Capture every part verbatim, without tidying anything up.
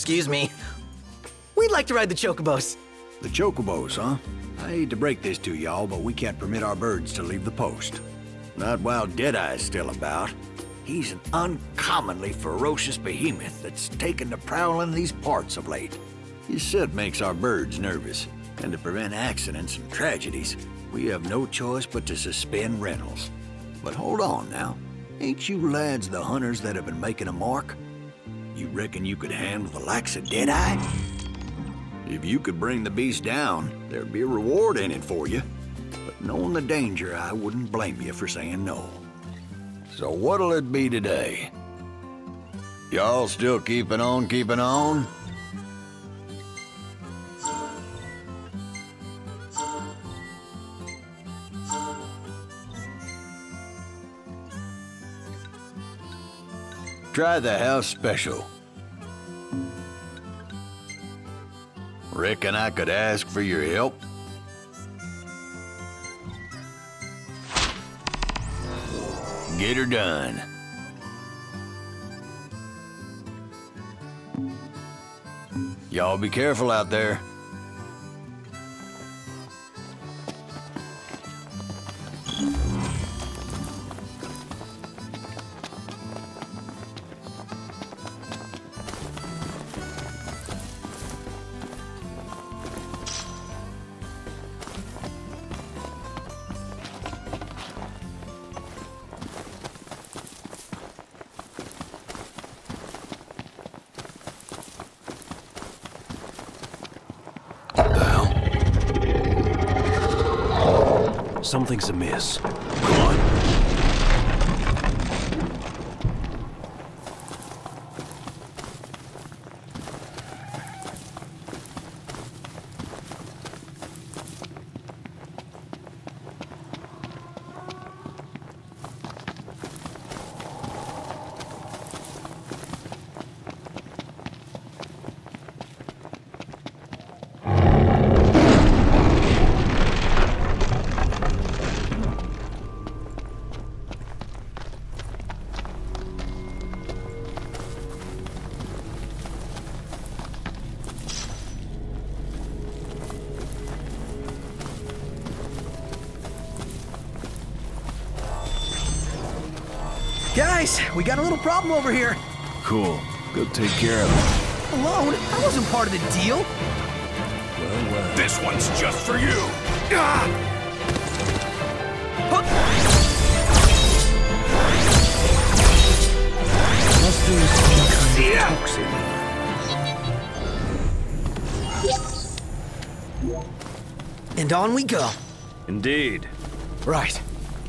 Excuse me. We'd like to ride the chocobos. The chocobos, huh? I hate to break this to y'all, but we can't permit our birds to leave the post. Not while Deadeye's still about. He's an uncommonly ferocious behemoth that's taken to prowling these parts of late. His scent makes our birds nervous, and to prevent accidents and tragedies, we have no choice but to suspend rentals. But hold on now. Ain't you lads the hunters that have been making a mark? You reckon you could handle the likes of Deadeye? If you could bring the beast down, there'd be a reward in it for you. But knowing the danger, I wouldn't blame you for saying no. So what'll it be today? Y'all still keeping on, keeping on? Try the house special. Reckon I could ask for your help? Get her done. Y'all be careful out there. Something's amiss. Come on. Guys, we got a little problem over here. Cool. Go take care of it. Alone? I wasn't part of the deal. Well, well. This one's just for you! Ah! Must do some kind of toxin. And on we go. Indeed. Right.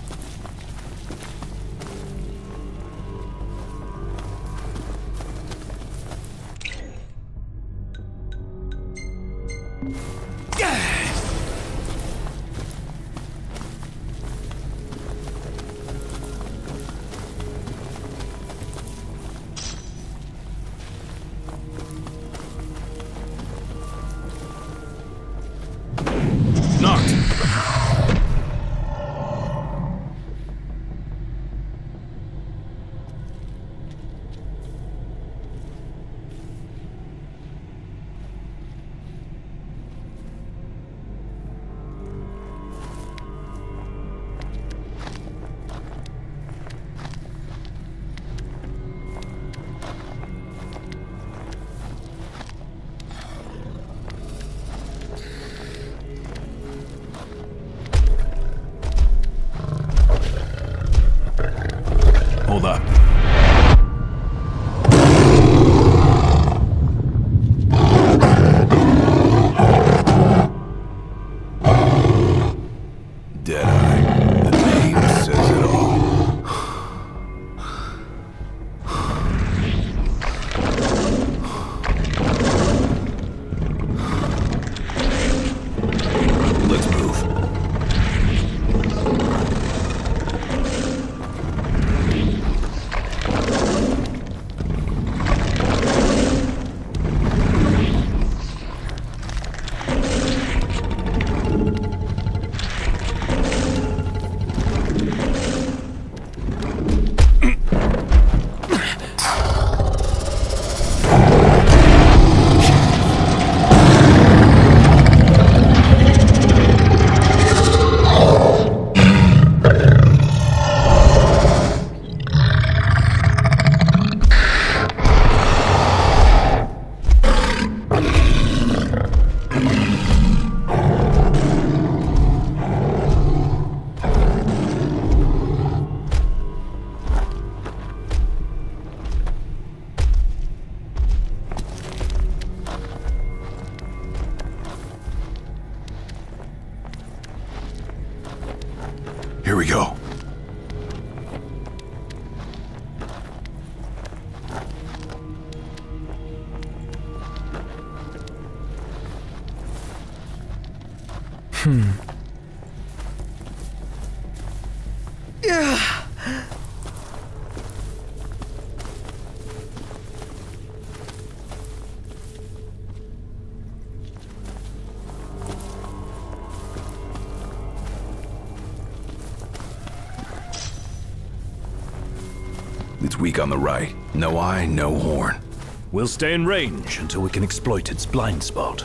Hold up. Deadeye. The name says it all. Let's move. Hmm. Yeah. It's weak on the right. No eye, no horn. We'll stay in range until we can exploit its blind spot.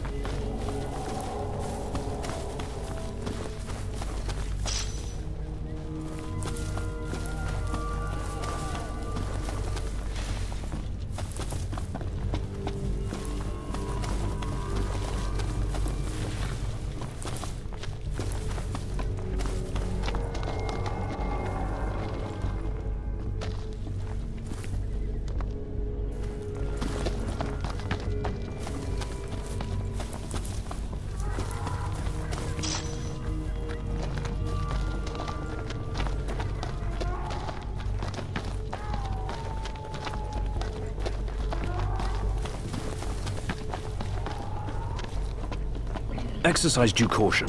Exercise due caution.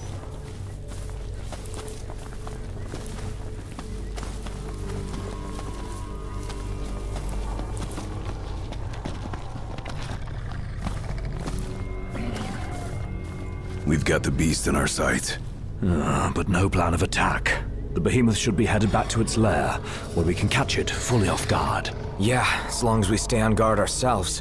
We've got the beast in our sights. Uh, but no plan of attack. The Behemoth should be headed back to its lair, where we can catch it fully off guard. Yeah, as long as we stay on guard ourselves.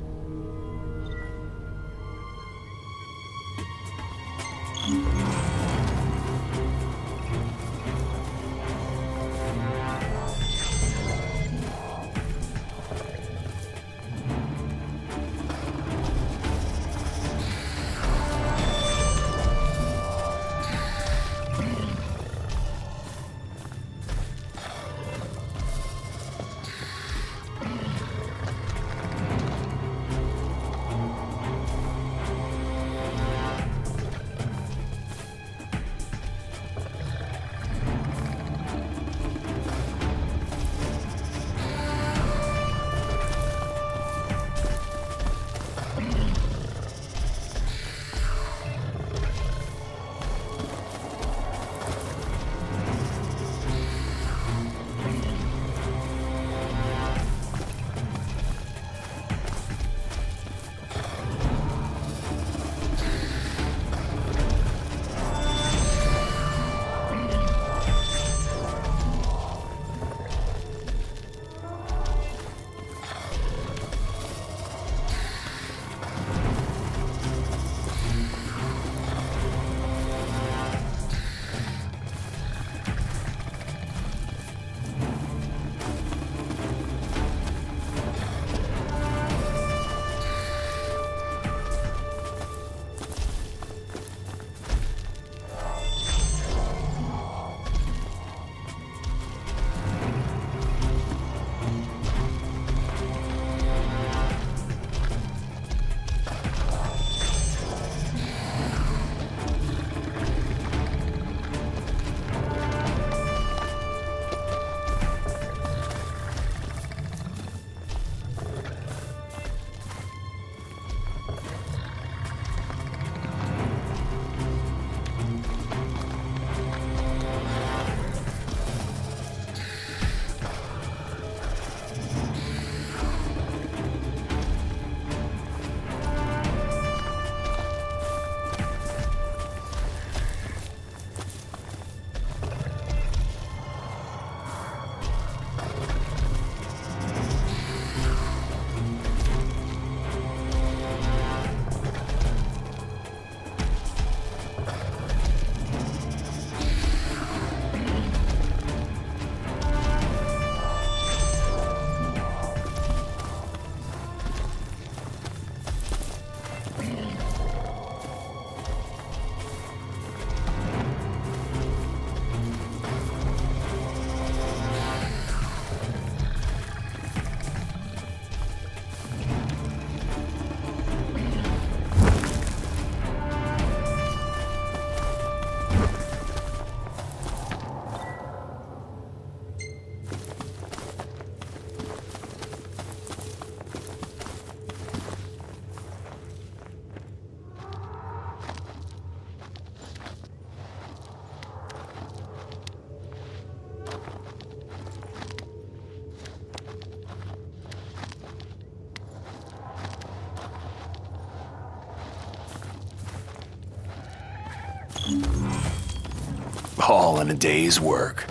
all in a day's work.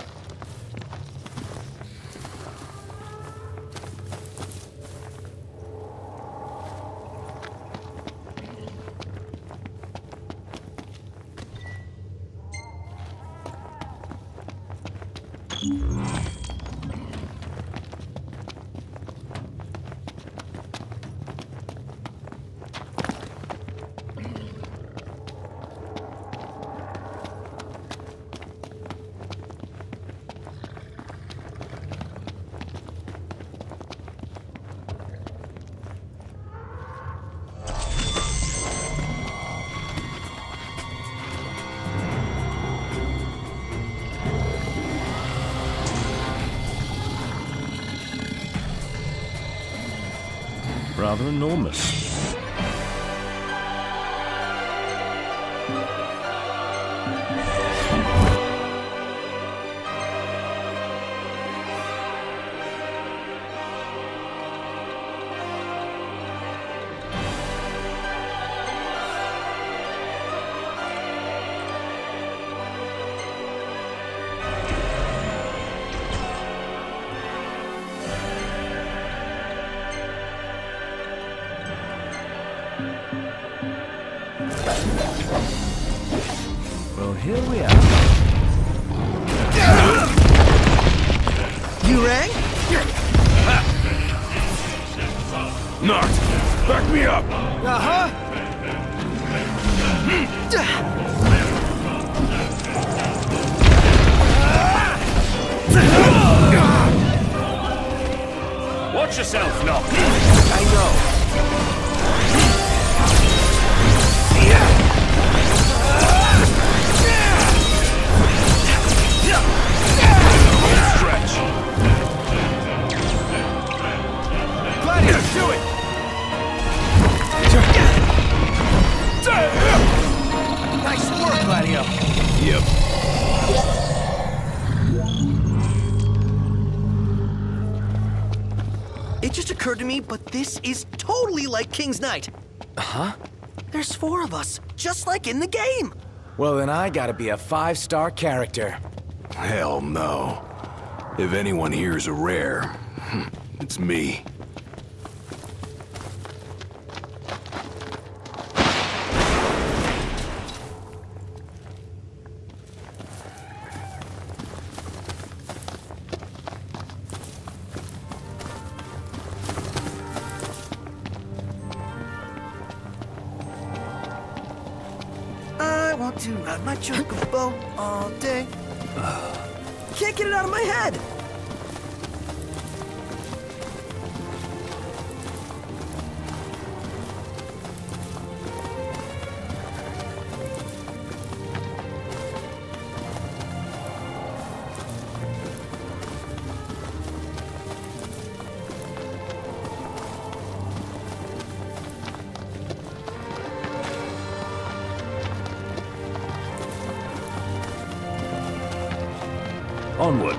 Rather enormous. Well, here we are. You rang? Noctis, back me up! Uh-huh. Watch yourself, Noctis! I know. Stretch! Gladiator, do it! Nice work, Gladio. Yep. It just occurred to me, but this is totally like King's Night. Huh? There's four of us, just like in the game. Well, then I gotta be a five-star character. Hell no. If anyone here's a rare, it's me. I want to ride my chocobo all day. Can't get it out of my head. Onward.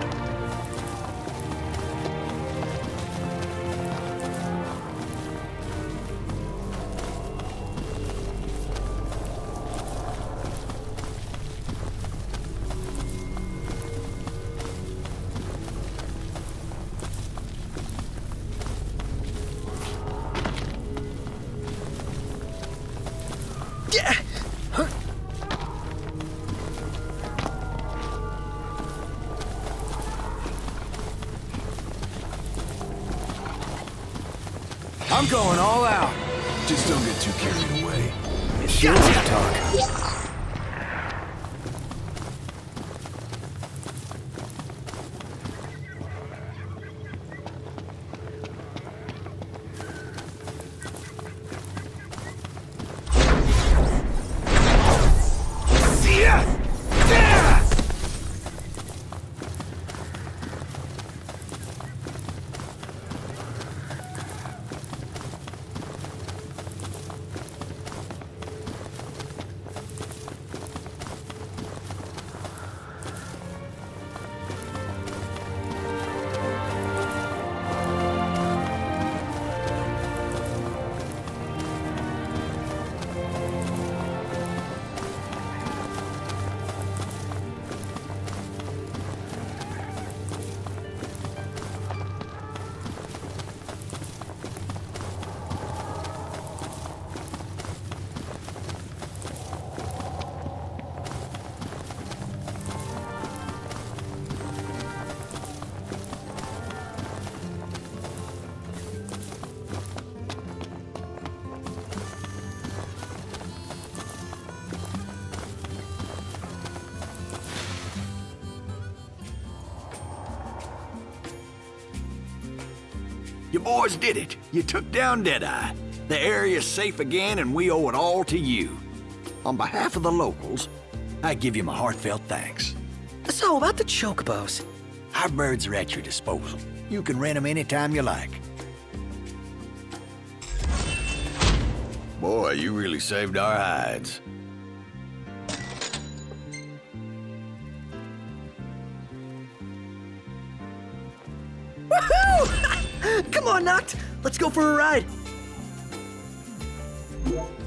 Yeah. I'm going all out. Just don't get too carried away. Shield talk. You boys did it. You took down Deadeye. The area's safe again, and we owe it all to you. On behalf of the locals, I give you my heartfelt thanks. So, about the chocobos. Our birds are at your disposal. You can rent them anytime you like. Boy, you really saved our hides. Woohoo! Come on, Noct. Let's go for a ride.